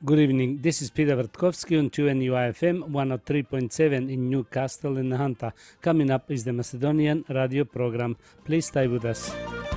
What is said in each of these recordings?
Good evening. This is Peter Vertkovsky on 2NUI FM 103.7 in Newcastle in Hunter. Coming up is the Macedonian radio program. Please stay with us.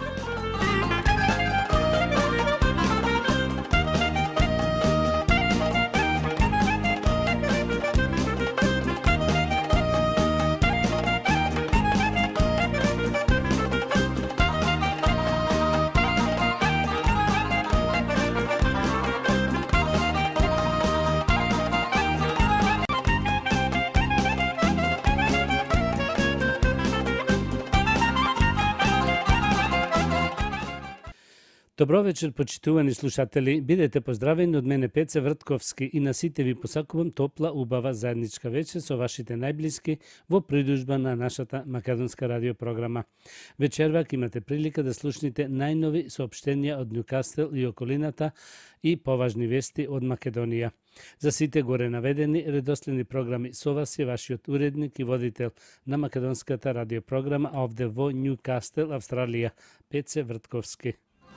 Добро вечер, почитувани слушатели. Бидете поздравени од мене Пеце Вртковски и на сите ви посакувам топла, убава заедничка вечер со вашите најблиски во придужба на нашата македонска радиопрограма. Вечервак имате прилика да слушнете најнови соопштенија од Ньюкастел и околината и поважни вести од Македонија. За сите горе наведени редоследни програми со вас е вашиот уредник и водител на македонската радиопрограма овде во Ньюкастел, Австралија, Пеце Вртковски.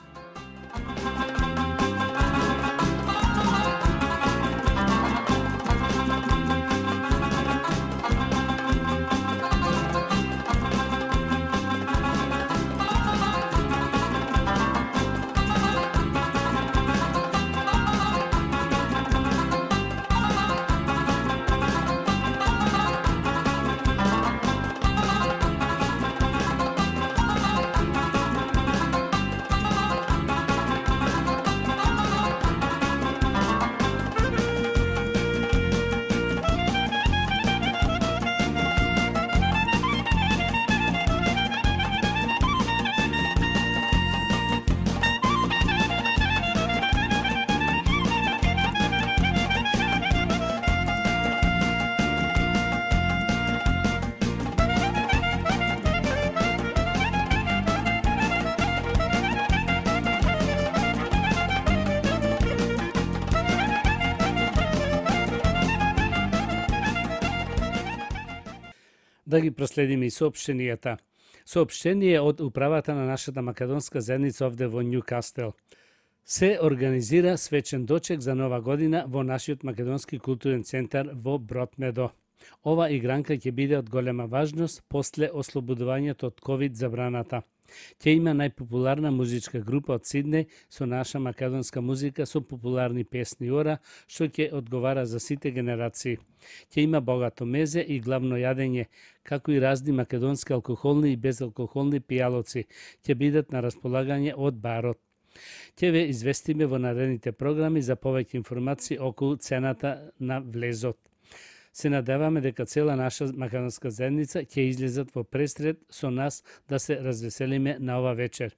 Да ги проследиме и соопштенијата. Соопштение од управата на нашата македонска заедница овде во Ньюкастел. Се организира свечен дочек за нова година во нашиот македонски културен центар во Бротмедо. Ова игранка ќе биде од голема важност после ослободувањето од ковид забраната. Ќе има најпопуларна музичка група од Сиднеј со наша македонска музика со популарни песни ора, што ќе одговара за сите генерации. Ќе има богато мезе и главно јадење, како и разни македонски алкохолни и безалкохолни пијалоци ќе бидат на располагање од барот. Ќе ве известиме во наредните програми за повеќе информации околу цената на влезот. Се надеваме дека цела наша македонска заедница ќе излезат во пресред со нас да се развеселиме на ова вечер.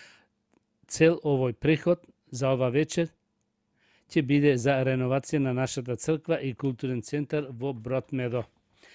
Цел овој приход за ова вечер ќе биде за реновација на нашата црква и културен центар во Бротмедо.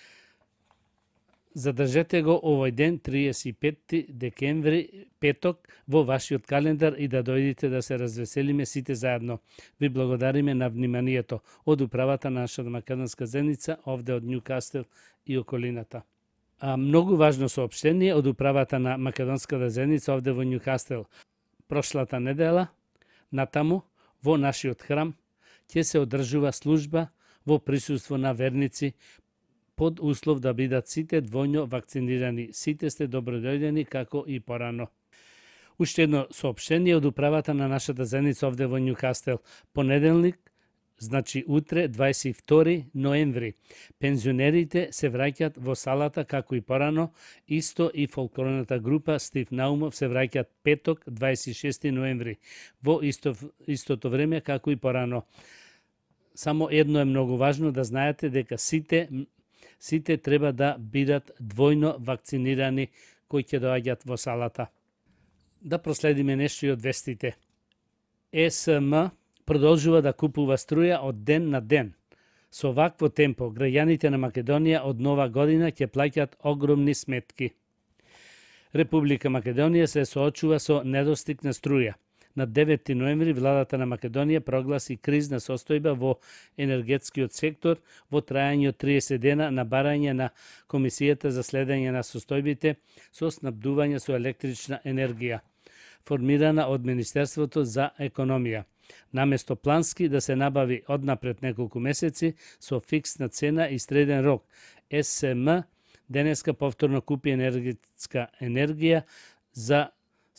Задржете го овој ден, 35 декември, петок, во вашиот календар и да дојдете да се развеселиме сите заедно. Ви благодариме на вниманието од управата на нашата македонска заедница овде од Ньюкастел и околината. Многу важно соопштение од управата на македонската заедница овде во Ньюкастел. Прошлата недела, натаму, во нашиот храм, ќе се одржува служба во присуство на верници под услов да бидат сите двојно вакцинирани. Сите сте добродојдени како и порано. Уште едно соопштение од управата на нашата заедница овде во Ньюкастел. Понеделник, значи утре, 22 ноември, пензионерите се враќаат во салата како и порано, исто и фолклорната група Стив Наумов се враќаат петок, 26 ноември, во истото време како и порано. Само едно е многу важно да знаете дека сите треба да бидат двојно вакцинирани кои ќе доаѓаат во салата. Да проследиме нешто и од вестите. ЕСМ продолжува да купува струја од ден на ден. Со вакво темпо, граѓаните на Македонија од нова година ќе плаќаат огромни сметки. Република Македонија се соочува со недостиг на струја. На 9 ноември владата на Македонија прогласи кризна состојба во енергетскиот сектор во трајање од 30 дена на барање на Комисијата за следење на состојбите со снабдување со електрична енергија, формирана од Министерството за економија. наместо плански да се набави однапред неколку месеци со фиксна цена и среден рок. СМ денеска повторно купи енергетска енергија за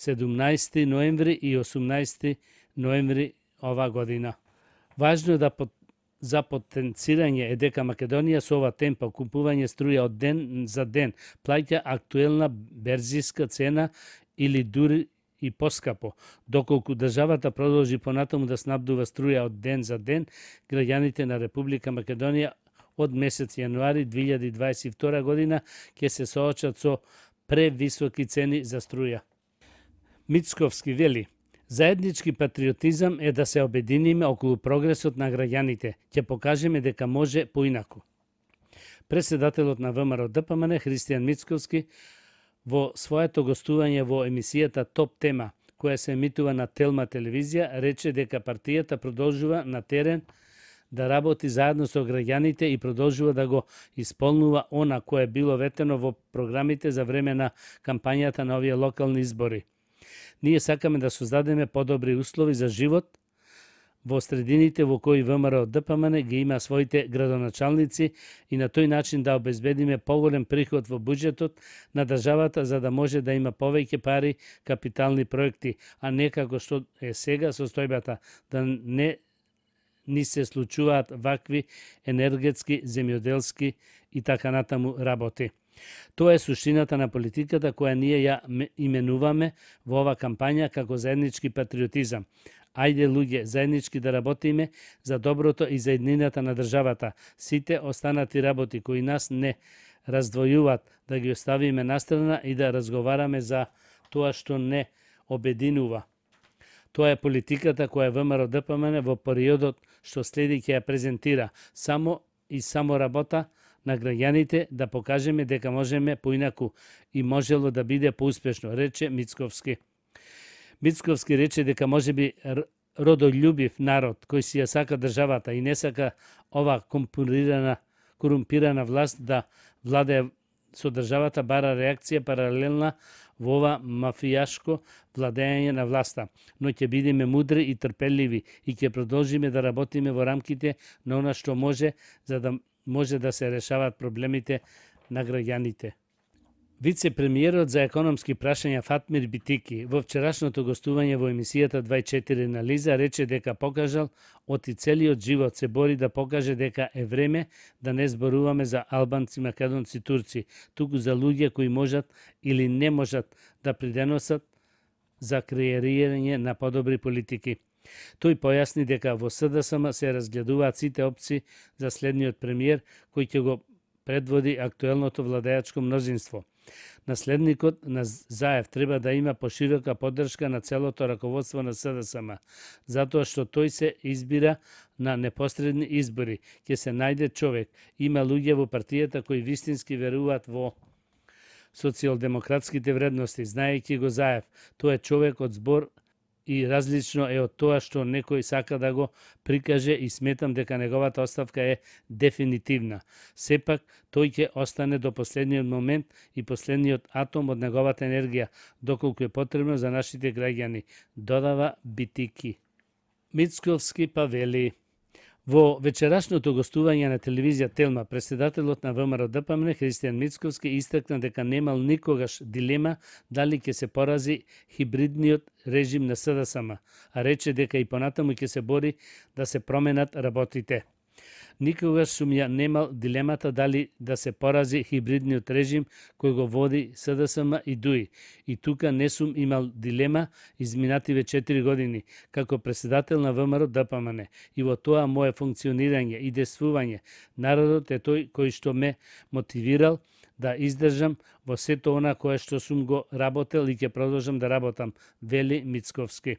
17 ноември и 18 ноември ова година. Важно е за потенцирање е дека Македонија со ова темпо купување струја од ден за ден плаќа актуелна берзиска цена или дури и поскапо. Доколку државата продолжи понатаму да снабдува струја од ден за ден, граѓаните на Република Македонија од месец јануари 2022 година ќе се соочат со превисоки цени за струја. Мицковски вели: заеднички патриотизам е да се обединиме околу прогресот на граѓаните. Ќе покажеме дека може поинаку. Преседателот на ВМРО ДПМН Христијан Мицковски во своето гостување во емисијата Топ тема, која се емитува на Телма телевизија, рече дека партијата продолжува на терен да работи заедно со граѓаните и продолжува да го исполнува она кое било ветено во програмите за време на кампањата на овие локални избори. Ние сакаме да создадеме подобри услови за живот во средините во кои ВМРО ДПМН ги има своите градоначалници и на тој начин да обезбедиме поголем приход во буџетот на државата за да може да има повеќе пари капитални проекти, а не како што е сега состојбата да не ни се случуваат вакви енергетски, земјоделски и така натаму работи. Тоа е суштината на политиката која ние ја именуваме во ова кампања како заеднички патриотизам. Ајде луѓе, заеднички да работиме за доброто и за еднината на државата. Сите останати работи кои нас не раздвојуваат да ги оставиме настрана и да разговараме за тоа што не обединува. Тоа е политиката која ВМРО ДПМН во периодот што следи ќе ја презентира. Само работа на граѓаните да покажеме дека можеме поинаку и можело да биде поуспешно, рече Мицковски. Мицковски рече дека можеби родолюбив народ кој си ја сака државата и не сака ова корумпирана власт да владее со државата, бара реакција паралелна во ова мафијашко владење на власта. Но ќе бидеме мудри и трпеливи и ќе продолжиме да работиме во рамките на она што може, за да може да се решаваат проблемите на граѓаните. Вице-премиерот за економски прашања Фатмир Битики во вчерашното гостување во емисијата 24 на Лиза рече дека покажал оти целиот живот се бори да покаже дека е време да не зборуваме за албанци, македонци, турци, туку за луѓе кои можат или не можат да придонесат за креирање на подобри политики. Тој појасни дека во СДСМ се разгледуваат сите опции за следниот премиер кој ќе го предводи актуелното владеачко мнозинство. Наследникот на Заев треба да има поширока поддршка на целото раководство на СДСМ, затоа што тој се избира на непосредни избори. Ќе се најде човек. Има луѓе во партијата кои вистински веруваат во социјалдемократските вредности, знаејќи го Заев. Тој е човек од збор и различно е од тоа што некој сака да го прикаже и сметам дека неговата оставка е дефинитивна. Сепак, тој ќе остане до последниот момент и последниот атом од неговата енергија, доколку е потребно за нашите граѓани, додава Битики. Мицковски вели: во вечерашното гостување на телевизија Телма, преседателот на ВМРО ДПМН Христијан Мицковски истакна дека немал никогаш дилема дали ќе се порази хибридниот режим на СДСМ, а рече дека и понатаму ќе се бори да се променат работите. Никогаш сум ја немал дилемата дали да се порази хибридниот режим кој го води СДСМ и ДУИ. И тука не сум имал дилема изминативе 4 години како преседател на ВМРО ДПМН. И во тоа мое функционирање и действување народот е тој кој што ме мотивирал да издржам во сето она кое што сум го работел и ќе продолжам да работам, вели Мицковски.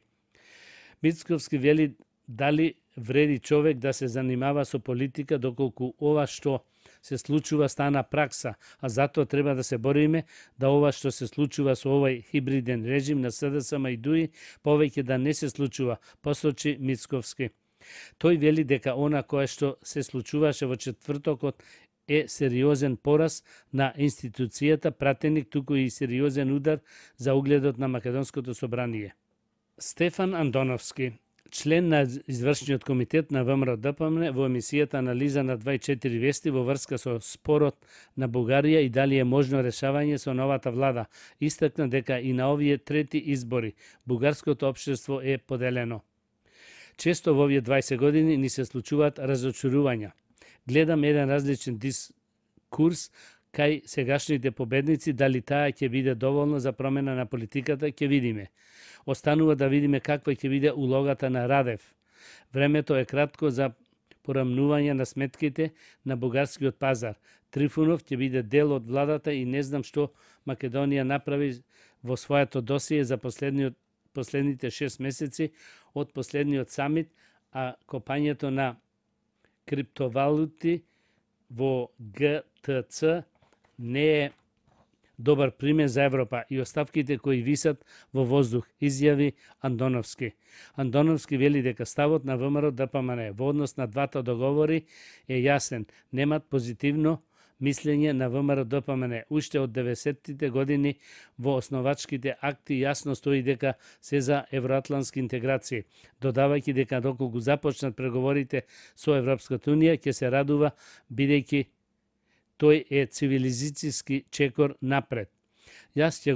Мицковски вели дали вреди човек да се занимава со политика доколку ова што се случува стана пракса, а затоа треба да се бориме да ова што се случува со овој хибриден режим на СДСМ и ДУИ повеќе да не се случува, посочи Мицковски. Тој вели дека она кое што се случуваше во четвртокот е сериозен пораз на институцијата, пратеник туку и сериозен удар за угледот на Македонското собрание. Стефан Андоновски: член на извршниот комитет на ВМРО-ДПМН во емисијата Анализа на 24 вести во врска со спорот на Бугарија и дали е можно решавање со новата влада, истакна дека и на овие трети избори бугарското општество е поделено. Често во овие 20 години ни се случуваат разочарувања. Гледам еден различен дискурс кај сегашните победници, дали таа ќе биде доволно за промена на политиката, ќе видиме. Останува да видиме каква ќе биде улогата на Радев. Времето е кратко за порамнување на сметките на бугарскиот пазар. Трифунов ќе биде дел од владата и не знам што Македонија направи во своето досие за последните 6 месеци од последниот самит, а копањето на криптовалути во ГТЦ не е добар пример за Европа и оставките кои висат во воздух, изјави Андоновски. Андоновски вели дека ставот на ВМРО-ДПМН во однос на двата договори е јасен. Немат позитивно мислење на ВМРО-ДПМН. Уште од 90-тите години во основачките акти јасно стои дека се за евроатлантски интеграции, додавајќи дека доколку започнат преговорите со Европската унија ќе се радува бидејќи тој е цивилизацијски чекор напред. Јас ќе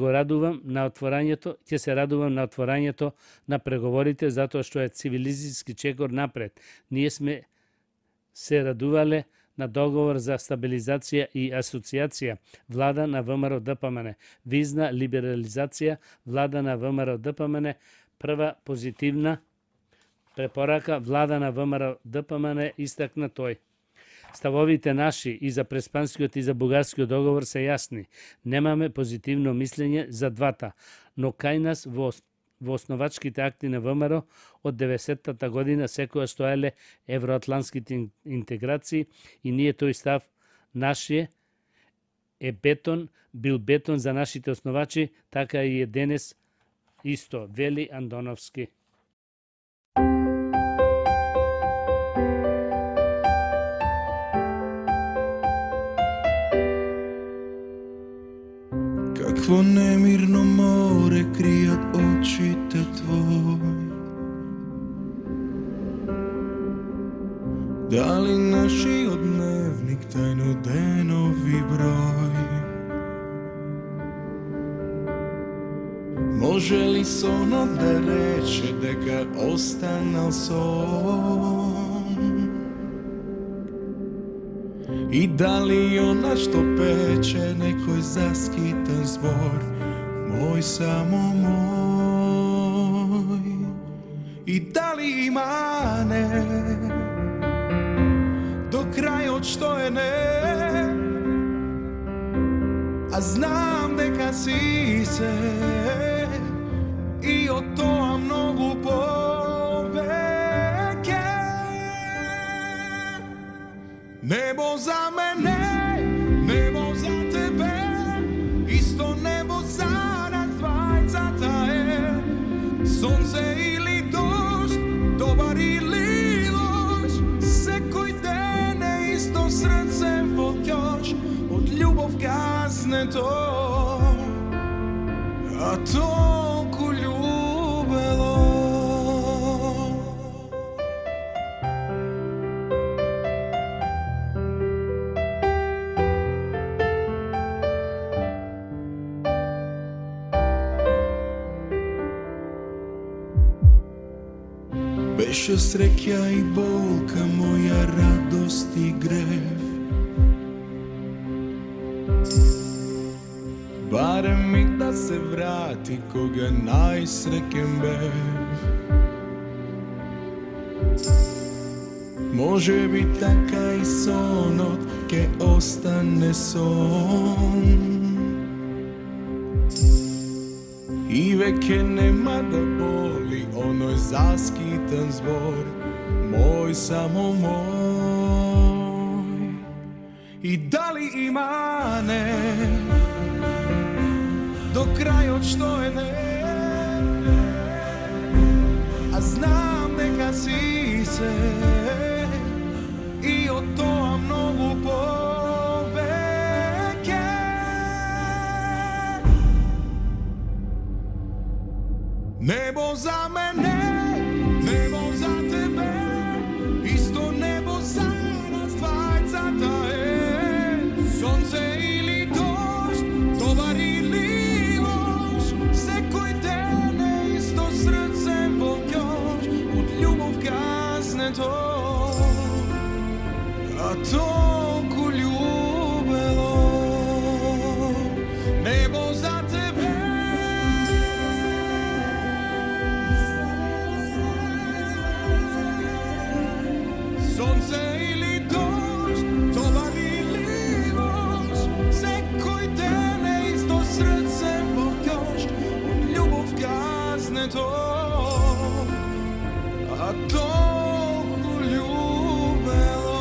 се радувам на отворањето на преговорите затоа што е цивилизацијски чекор напред. Ние сме се радувале на договор за стабилизација и асоциација, влада на ВМРО-ДПМН, визна либерализација, влада на ВМРО-ДПМН, прва позитивна препорака, влада на ВМРО-ДПМН, истакна тој. Ставовите наши и за преспанскиот и за бугарскиот договор се јасни. Немаме позитивно мислење за двата, но кај нас во основачките акти на ВМРО од 90-та година секоја стоеле евроатлантските интеграции и ние тој став нашиот е бил бетон за нашите основачи, така и е денес исто, вели Андоновски. Какво немирно море кријат очите твои? Дали нашиот дневник тајно денови број? Може ли сонот да рече дека останал сон? И дали она што пече некој заскитен збор, мој само мој? И дали има не до крајот што е не? А знам дека си се и од тоа многу повеќе. Небо за мене, небо за тебе, исто небо за нас двајцата е. Сонце или дожд, добар или лош, секој ден е исто срце во ќош, од љубов гаснето, а толку љубело. Беше среќа и болка, моја радост и грев. Барем ми да се врати кога најсреќен бев. Може би така и сонот ке остане сон. И веќе нема да боли оној заскитен збор, мој само мој. И дали има не до крајот што е не? А знам дека си се и од тоа многу повеќе. Небо за мене, небо to, a toliko ljubelo nebo za tebe. Sonce ili došt, tovar ili noć, sekoj dene isto srce popjošt, od ljubov kazne to, a toliko ljubelo.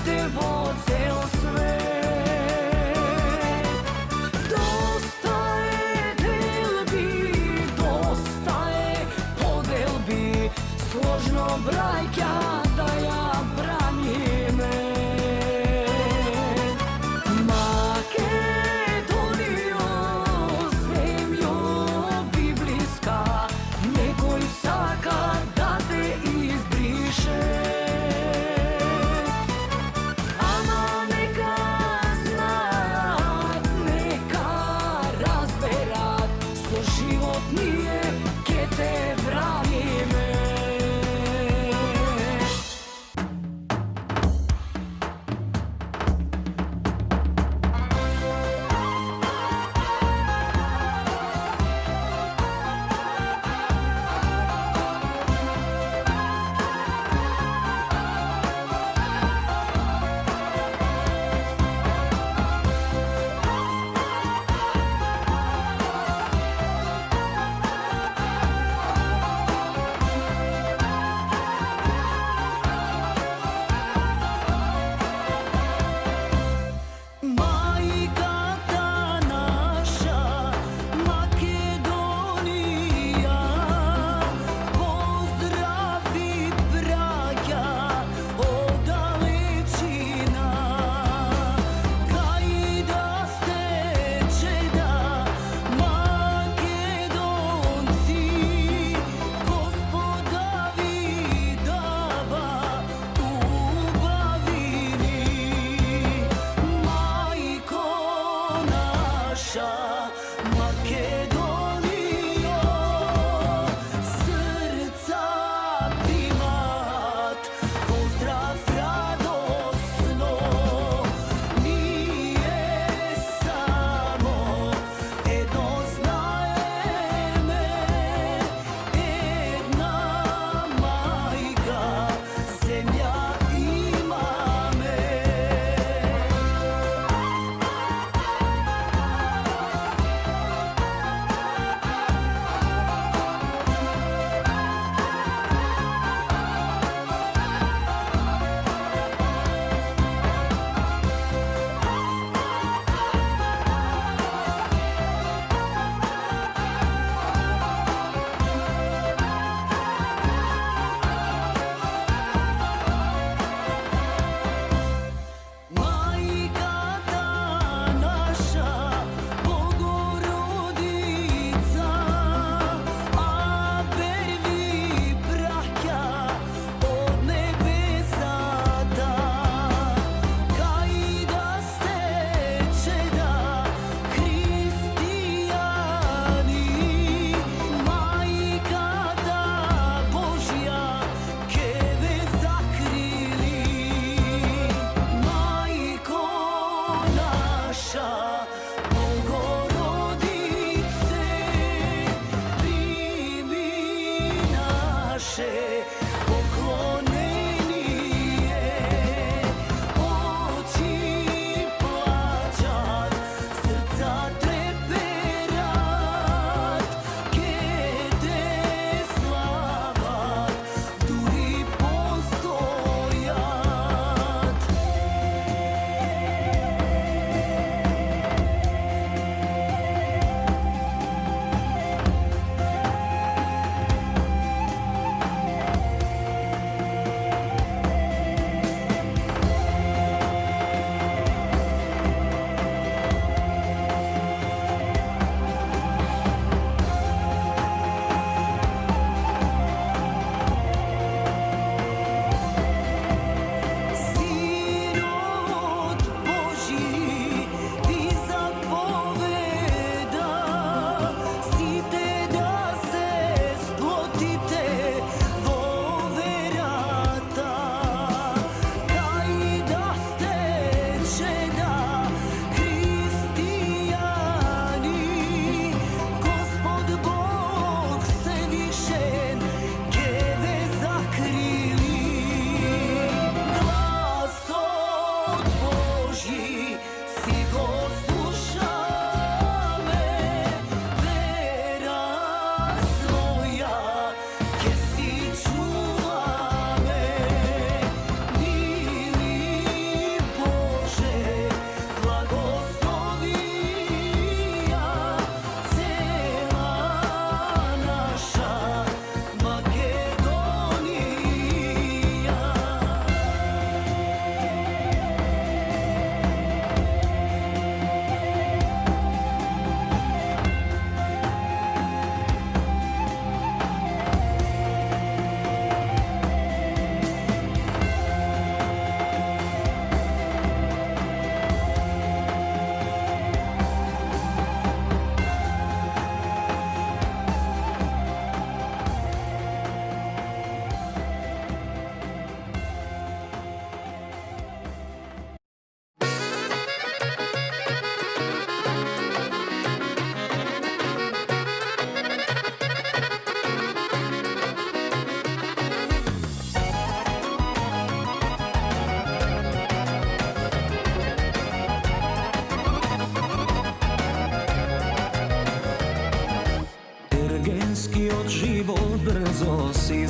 tevo cel svet. Dosta je delbi, dosta je podelbi, složno brajka da ja branim. Makedonijo, zemljo biblijska, nekoj saka da te izbriše. Ama neka znat, neka razberat, so život nije ke te branime.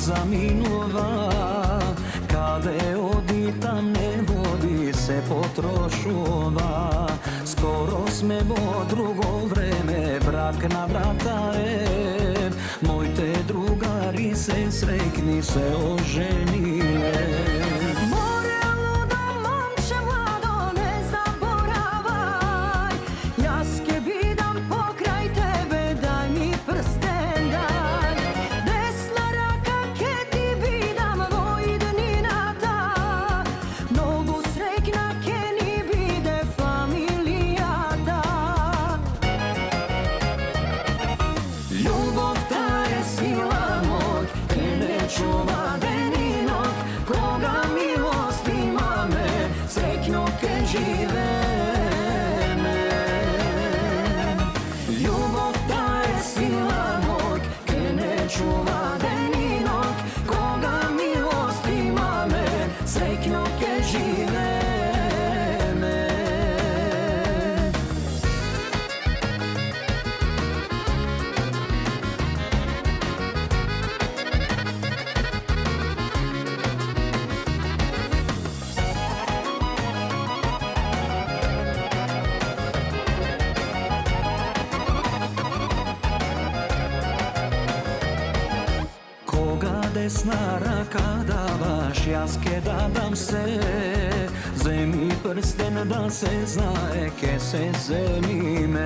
zaminula, kade odi tam ne vodi se potrošova. Skoro sme vo drugo vreme, brak na vrata je, mojte drugari se srekni se oženile. Desna raka davaš, jaske dadam se, zemi prsten da se znaje, ke se zemime.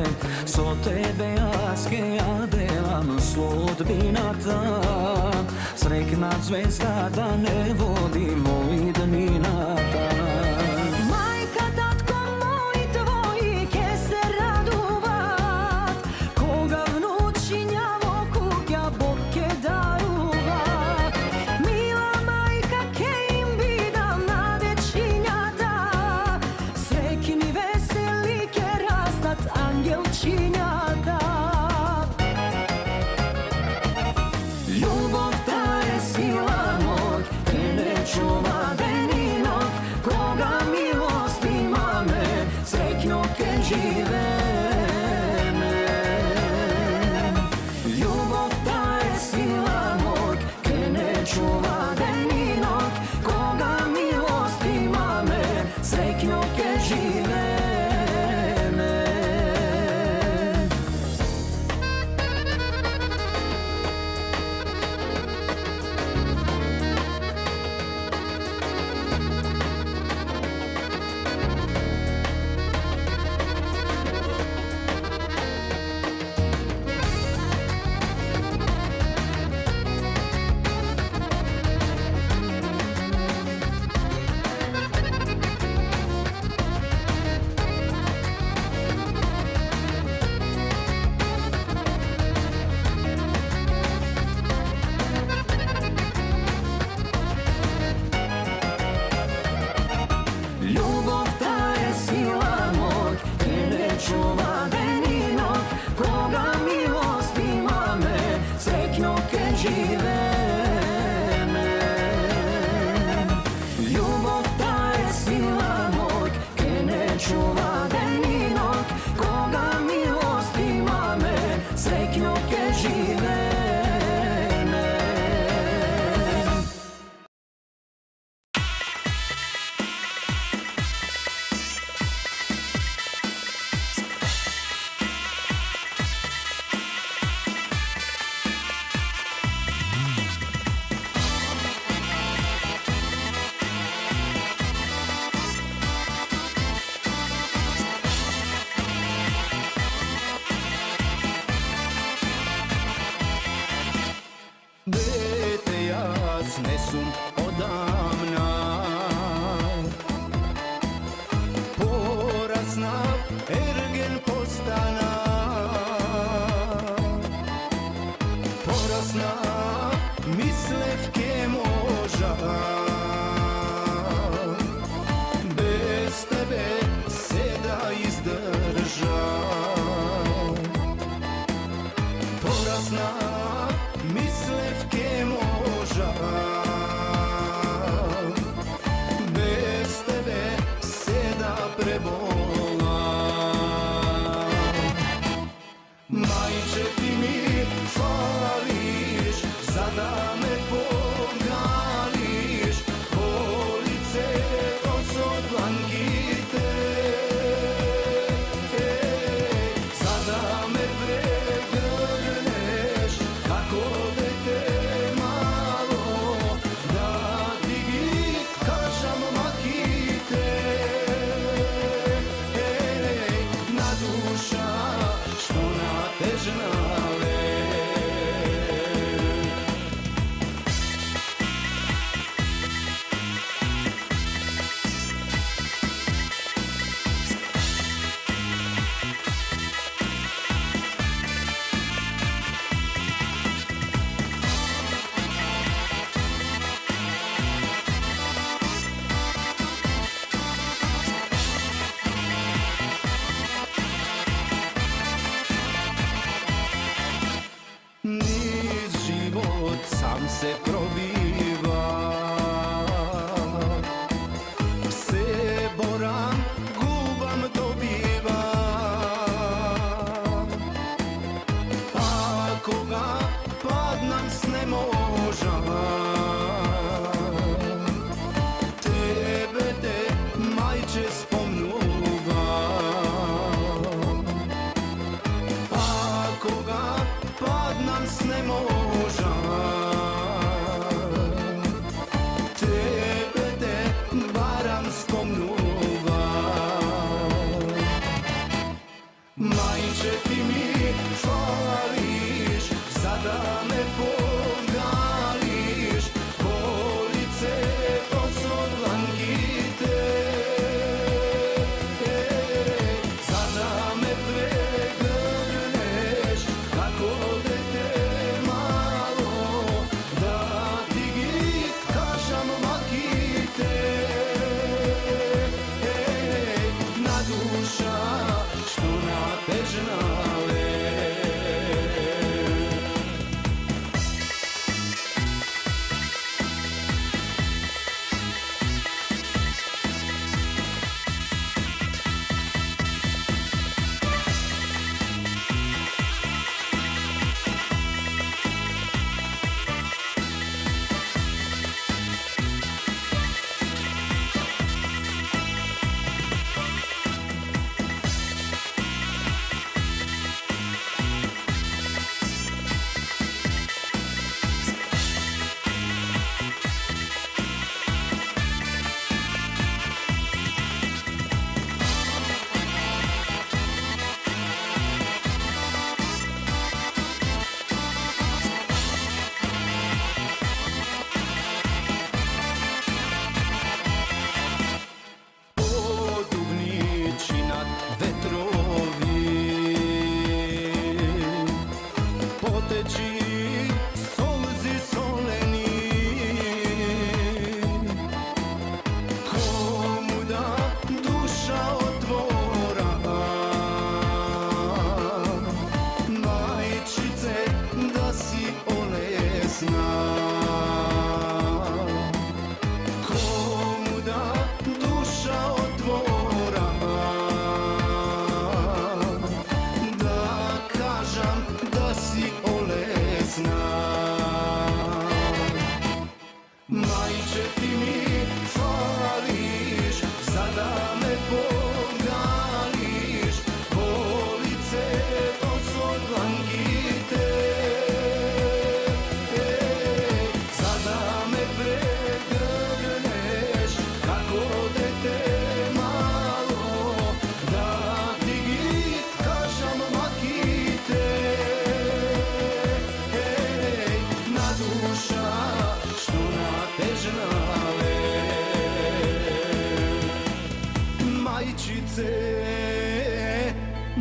So tebe jaske ja delam sudbinata, srekna zvezda da ne vodi moj dninata. Ljubav ta je sila moj,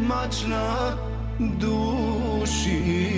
mačna dušice.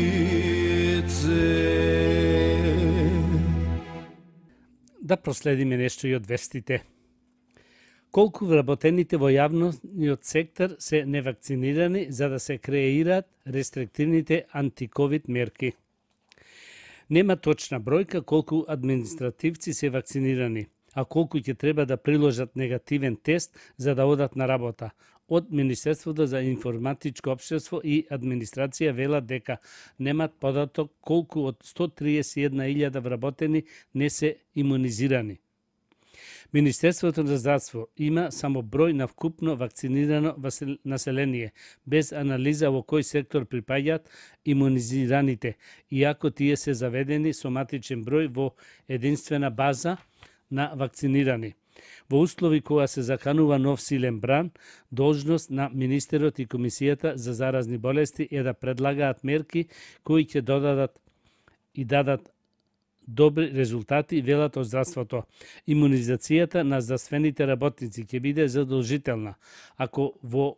Да проследиме нешто и од вестите. Колку вработените во јавниот сектор се невакцинирани за да се креираат рестриктивните антиковид мерки. Нема точна бројка колку административци се вакцинирани, а колку ќе треба да приложат негативен тест за да одат на работа. Од Министерството за информатичко општество и администрација велат дека немат податок колку од 131.000 вработени не се имунизирани. Министерството за здравство има само број на вкупно вакцинирано население, без анализа во кој сектор припаѓаат имунизираните, иако тие се заведени со матичен број во единствена база на вакцинирани. Во услови кога се заканува нов силен бран, должност на министерот и Комисијата за заразни болести е да предлагаат мерки кои ќе додадат и дадат добри резултати, велат од здравството. Имунизацијата на здравствените работници ќе биде задолжителна. Ако во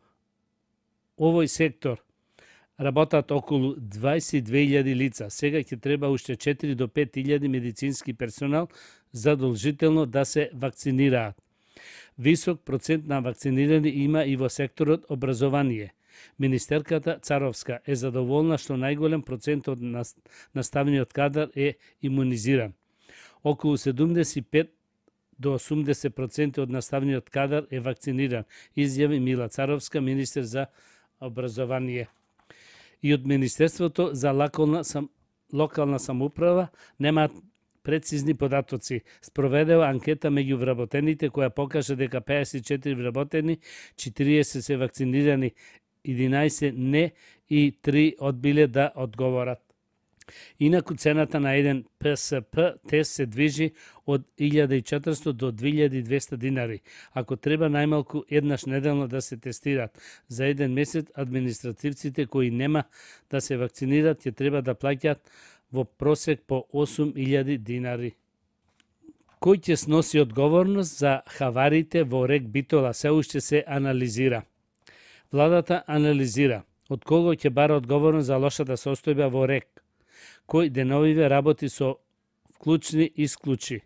овој сектор работат околу 22.000 лица, сега ќе треба уште 4 до 5.000 медицински персонал задолжително да се вакцинираат. Висок процент на вакцинирани има и во секторот образование. Министерката Царовска е задоволна што најголем процент од наставниот кадар е имунизиран. Околу 75 до 80% од наставниот кадар е вакциниран, изјави Мила Царовска, министер за образование. И од Министерството за локална самоуправа немаат прецизни податоци. Спроведува анкета меѓу вработените која покажа дека 54 вработени, 40 се вакцинирани, 11 не и 3 одбиле да одговорат. Инаку цената на еден ПСП тест се движи од 1400 до 2200 динари. Ако треба најмалку еднаш неделно да се тестираат, за еден месец административците кои нема да се вакцинираат ќе треба да плаќаат во просек по 8000 динари. Кој ќе сноси одговорност за хаварите во рек Битола се уште се анализира. Владата анализира од кого ќе бара одговорност за лошата состојба во рек, кој деновиве работи со вклучни исклучи.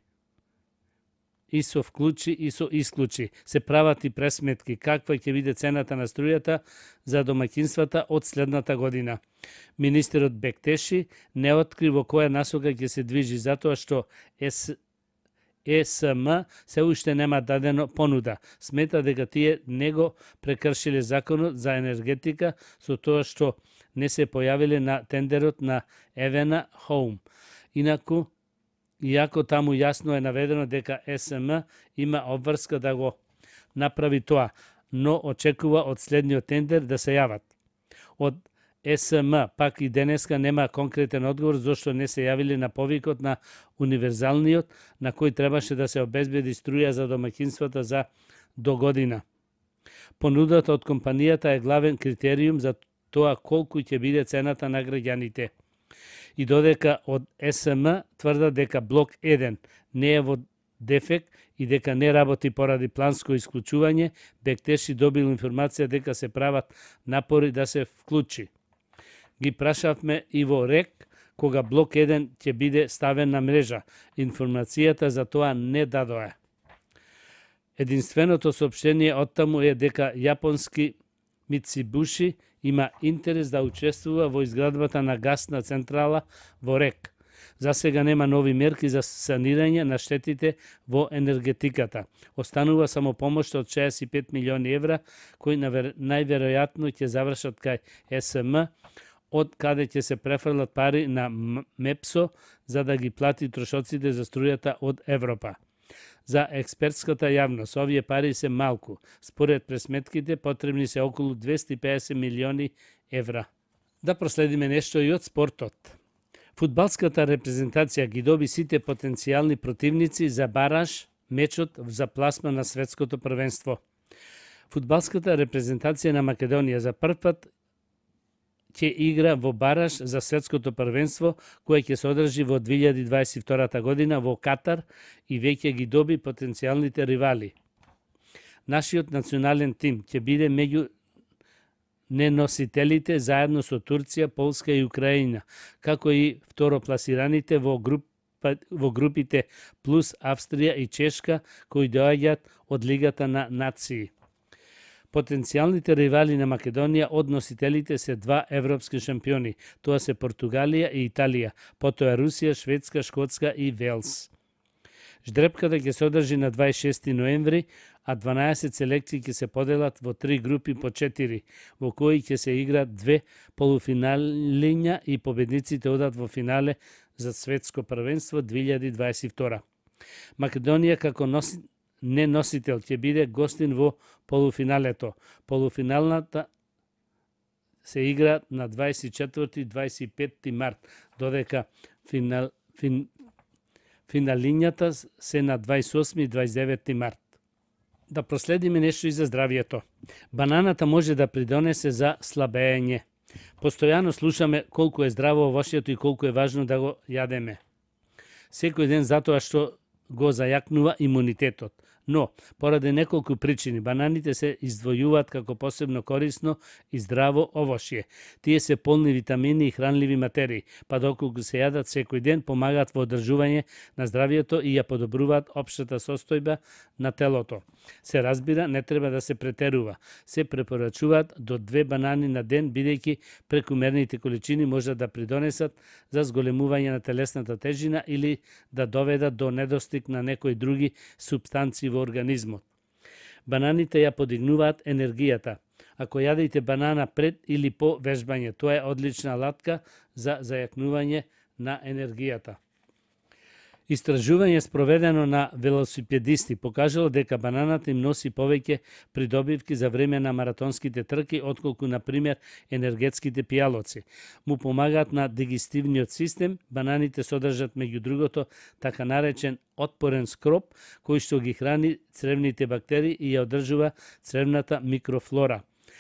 И со вклучи и со исклучи. Се прават и пресметки каква ќе биде цената на струјата за домаќинствата од следната година. Министерот Бектеши не откри во која насока ќе се движи затоа што ЕСМ се уште нема дадено понуда. Смета дека тие не го прекршиле законот за енергетика со тоа што не се појавиле на тендерот на Евена Хоум. Иако таму јасно е наведено дека ЕСМ има обврска да го направи тоа, но очекува од следниот тендер да се јават. Од ЕСМ пак и денеска нема конкретен одговор зашто не се јавиле на повикот на универзалниот на кој требаше да се обезбеди струја за домаќинствата за до година. Понудата од компанијата е главен критериум за тоа колку ќе биде цената на граѓаните. И додека од ЕСМ тврдат дека блок 1 не е во дефект и дека не работи поради планско исклучување, Бектеши добил информација дека се прават напори да се вклучи. Ги прашавме и во РЕК кога блок 1 ќе биде ставен на мрежа. Информацијата за тоа не дадоа. Единственото соопштение оттаму е дека јапонски Мицибуши има интерес да учествува во изградбата на гасна централа во РЕК. За сега нема нови мерки за санирање на штетите во енергетиката. Останува само помош од 65 милиони евра, кои најверојатно ќе завршат кај ЕСМ, од каде ќе се префрлат пари на МЕПСО за да ги плати трошоците за струјата од Европа. За експертската јавност овие пари се малку. Според пресметките потребни се околу 250 милиони евра. Да проследиме нешто и од спортот. Фудбалската репрезентација ги доби сите потенцијални противници за бараж мечот за пласма на светското првенство. Фудбалската репрезентација на Македонија за прв пат ќе игра во бараж за светското првенство, кое ќе се одржи во 2022 година во Катар и веќе ги доби потенцијалните ривали. Нашиот национален тим ќе биде меѓу неносителите заедно со Турција, Полска и Украина, како и второпласираните во групите плюс Австрија и Чешка, кои доаѓаат од Лигата на нации. Потенцијалните ривали на Македонија од носителите се два европски шампиони. Тоа се Португалија и Италија, потоа Русија, Шведска, Шкотска и Велс. Ждрепката ќе се одржи на 26 ноември, а 12 селекции ќе се поделат во 3 групи по 4, во кои ќе се играат 2 полуфиналиња и победниците одат во финале за светско првенство 2022. Македонија како неносител ќе биде гостин во полуфиналето. Полуфиналната се игра на 24-25 март, додека финалињата се на 28 и 29 март. Да проследиме нешто и за здравието. Бананата може да придонесе за слабење. Постојано слушаме колку е здраво овошјето и колку е важно да го јадеме. Секој ден затоа што го зајакнува имунитетот. Но, поради неколку причини, бананите се издвојуваат како посебно корисно и здраво овошје. Тие се полни витамини и хранливи материи, па доколку се јадат секој ден, помагаат во одржување на здравието и ја подобруваат општата состојба на телото. Се разбира, не треба да се претерува. Се препорачуваат до 2 банани на ден, бидејќи прекумерните количини можат да придонесат за зголемување на телесната тежина или да доведат до недостиг на некои други супстанции во организмот. Бананите ја подигнуваат енергијата. Ако јадете банана пред или по вежбање, тоа е одлична алатка за зајакнување на енергијата. Истражување спроведено на велосипедисти покажало дека бананата им носи повеќе придобивки за време на маратонските трки, отколку, например, енергетските пијалоци. Му помагаат на дигестивниот систем. Бананите содржат, меѓу другото, така наречен отпорен скроп, кој што ги храни цревните бактерии и ја одржува цревната микрофлора.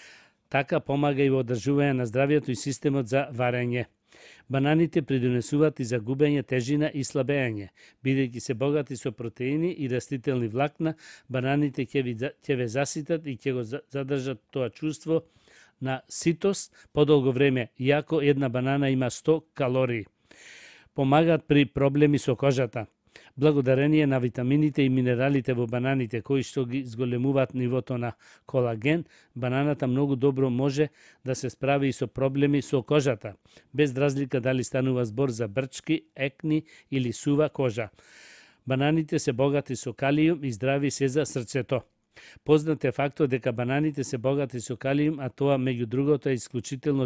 Така помага и во одржување на здравието и системот за варење. Бананите придонесуваат и за губење тежина и слабење. Бидејќи се богати со протеини и растителни влакна, бананите ќе ве заситат и ќе го задржат тоа чувство на ситост подолго време, иако една банана има 100 калории. Помагаат при проблеми со кожата. Благодарение на витамините и минералите во бананите, кои што ги зголемуваат нивото на колаген, бананата многу добро може да се справи и со проблеми со кожата, без разлика дали станува збор за брчки, екни или сува кожа. Бананите се богати со калиум и здрави се за срцето. Познат е фактот дека бананите се богати со калиум, а тоа меѓу другото е исклучително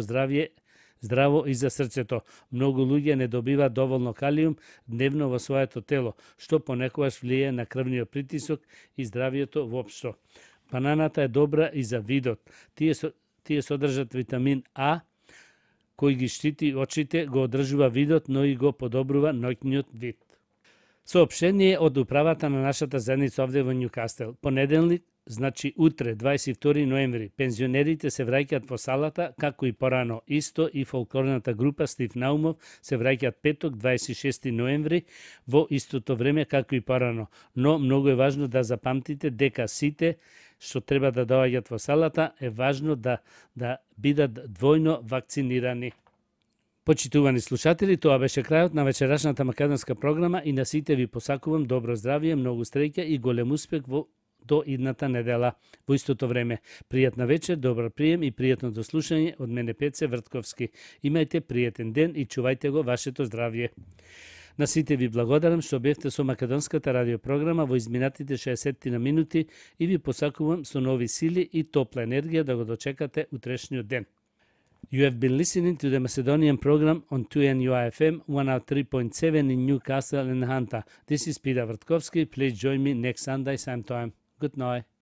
здраво и за срцето. Многу луѓе не добиваат доволно калиум дневно во своето тело, што понекогаш влијае на крвниот притисок и здравието воопшто. Бананата е добра и за видот. Тие содржат витамин А, кој ги штити очите, го одржува видот, но и го подобрува ноќниот вид. Соопштение од управата на нашата заедница овде во Њукастел. Понеделник, значи утре, 22 ноември, пензионерите се враќаат во салата, како и порано. Исто и фолклорната група Стив Наумов се враќаат петок, 26 ноември, во истото време како и порано. Но многу е важно да запамтите дека сите што треба да доаѓаат во салата е важно да бидат двојно вакцинирани. Почитувани слушатели, тоа беше крајот на вечерашната македонска програма и на сите ви посакувам добро здравје, многу среќа и голем успех до идната недела. Во истото време, пријатна вечер, добар прием и пријатно дослушање од мене Пеце Вртковски. Имајте пријатен ден и чувајте го вашето здравје. На сите ви благодарам што бевте со македонската радиопрограма во изминатите 60 на минути и ви посакувам со нови сили и топла енергија да го дочекате утрешниот ден. You have been listening to the Macedonian program on 2NUI-FM 103.7 in Newcastle and Hunter. This is Peter Vrtkovski. Please join me next Sunday, same time. Good night.